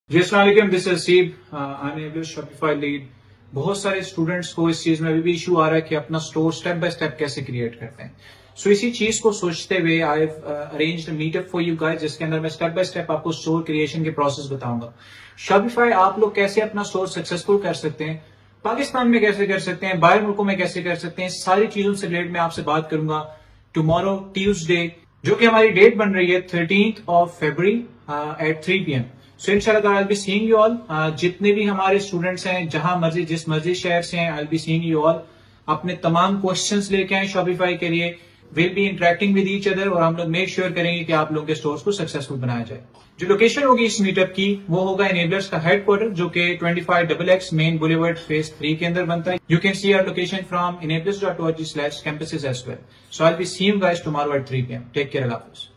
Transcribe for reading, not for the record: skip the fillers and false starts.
जी अस्सलाम वालेकुम, this is Haseeb, I am Shopify lead. बहुत सारे स्टूडेंट्स को इस चीज में अभी भी इशू आ रहा है कि अपना स्टोर स्टेप बाय स्टेप कैसे क्रिएट करते हैं। सो इसी चीज को सोचते हुए I have arranged meetup for you guys, जिसके अंदर मैं स्टेप बाय स्टेप आपको स्टोर क्रिएशन के प्रोसेस बताऊंगा। शॉपिफाई आप लोग कैसे अपना स्टोर सक्सेसफुल कर सकते हैं, पाकिस्तान में कैसे कर सकते हैं, बाहर मुल्कों में कैसे कर सकते हैं, सारी चीजों से रिलेटेड मैं आपसे बात करूंगा टुमारो ट्यूसडे, जो कि हमारी डेट बन रही है 13th of February at 3 PM। So इंशाल्लाह I will be seeing you all. जितने भी हमारे स्टूडेंट्स हैं, जहां मर्जी जिस मर्जी शहर से हैं, I will be seeing you all. अपने तमाम क्वेश्चंस लेके आए शॉपिफाई के लिए, will be interacting with each other, और हम लोग मेक श्योर करेंगे कि आप लोगों के स्टोर्स को सक्सेसफुल बनाया जाए। जो लोकेशन होगी इस मीटअप की, वो होगा इनेबलर्स का हेडक्वार्टर, जो कि 25XX मेन बुलेवर्ड फेज 3 के अंदर बनता है। You can see our location from enablers.org/campuses as well। So I'll be seeing you guys tomorrow at 3 PM। Take care, Allah Hafiz।